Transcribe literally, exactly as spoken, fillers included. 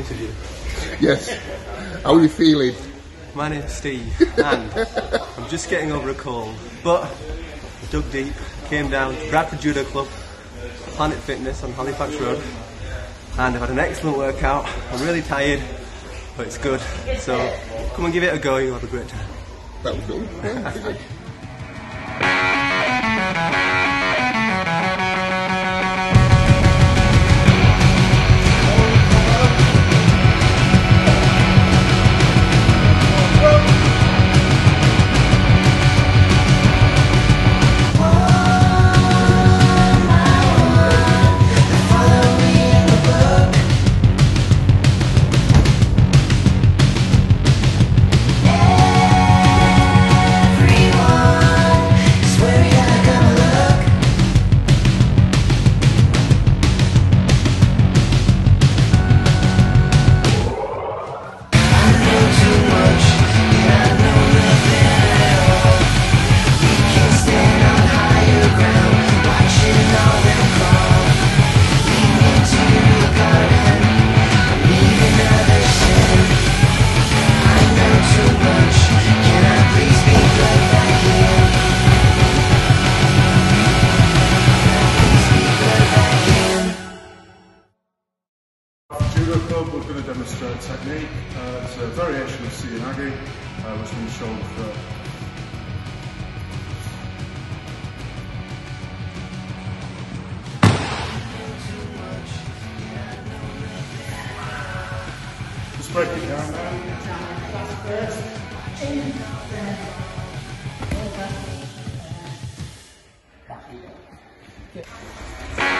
interview. Yes. How are you feeling? My name's Steve, and I'm just getting over a cold, but I dug deep, came down to Bradford Judo Club, Planet Fitness on Halifax Road, and I've had an excellent workout. I'm really tired, but it's good. So come and give it a go, you'll have a great time. That was good. Yeah, good. Judo Club, we're going to demonstrate technique. Uh, it's a variation of Seoi-nage, uh, which can be shown for just break it down now.